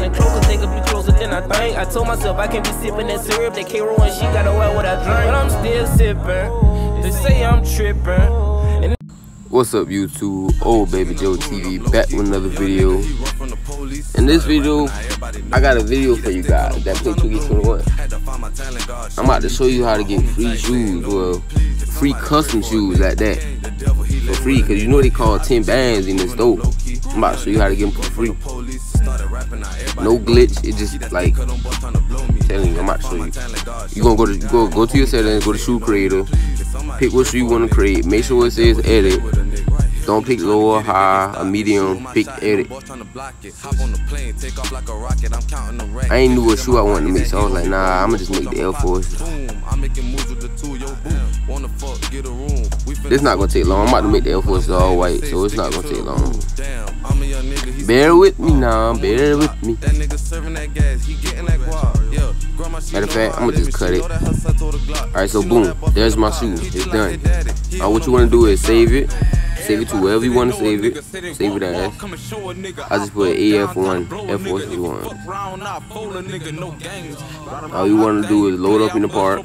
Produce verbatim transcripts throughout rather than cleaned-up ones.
getting close, cause they could be closer than I think. I told myself I can't be sipping that syrup, that K-Roll and she gotta wear what I drink. But I'm still sipping, they say I'm tripping. What's up, YouTube? Old Baby Joe T V back with another video. In this video, I got a video for you guys that play two K twenty-one. I'm about to show you how to get free shoes, well, free custom shoes like that for free, cause you know they call ten bands in this store. I'm about to show you how to get them for free. No glitch, it just like telling you. I'm about to show you. You gonna go to go go to your settings, go to shoe creator, pick what shoe you want to create. Make sure it says edit. Don't pick low or high or medium. Pick edit. I ain't knew what shoe I wanted to make, so I was like, nah, I'ma just make the Air Force. This not gonna take long. I'm about to make the Air Force all white, so it's not gonna take long. Bear with me now, bear with me. Matter of fact, I'm gonna just cut it. Alright, so boom, there's my shoe. It's done. Now what you wanna do is save it. Save it to wherever you want to save it. Save it as. I just put A F one, Air Force one. All you want to do is load up in the park.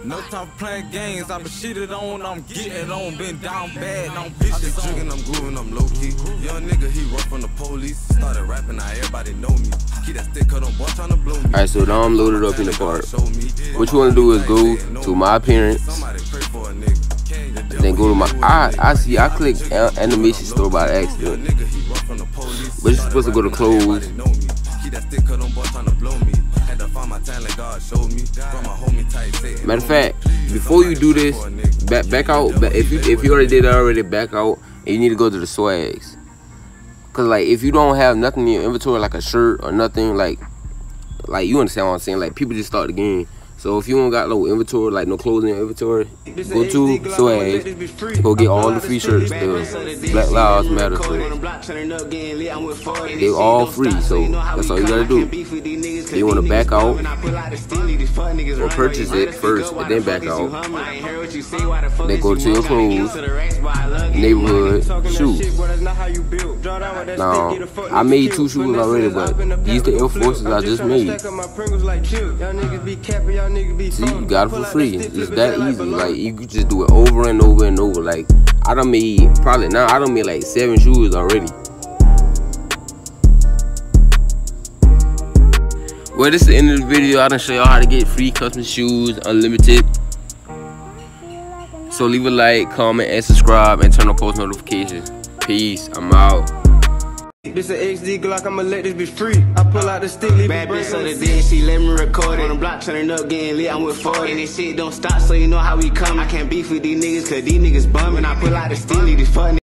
Alright, so now I'm loaded up in the park. What you want to do is go to my appearance. Then go to my, I, I see, I clicked animation store by accident. But you're supposed to go to clothes. Matter of fact, before you do this, back back out. If you if you already did it already, back out, and you need to go to the swags. Cause like if you don't have nothing in your inventory, like a shirt or nothing, like like you understand what I'm saying? Like people just start the game. So if you don't got no inventory, like no clothes in your inventory, go to Swag, go get all the free shirts still. Black Lives Matter shirts. They all free, so that's all you gotta do. They wanna back out, or purchase it first, and then back out. Then go to your clothes, neighborhood, shoes. Now, I made two shoes already, but these the Air Forces I just made. See, you got it for free. It's that easy. Like, you could just do it over and over and over. Like, I done made, probably now, I done made like seven shoes already. Well, this is the end of the video. I done show y'all how to get free custom shoes, unlimited. So leave a like, comment, and subscribe, and turn on post notifications. Peace. I'm out. This a X D Glock, I'ma let this be free. I pull out the stick, leave bad bitch on the day, she let me record it. On the block, turning up, getting lit, I'm with forty. And this shit don't stop, so you know how we come. I can't beef with these niggas, cause these niggas bumming. I pull out the stick, leave this fuck nigga.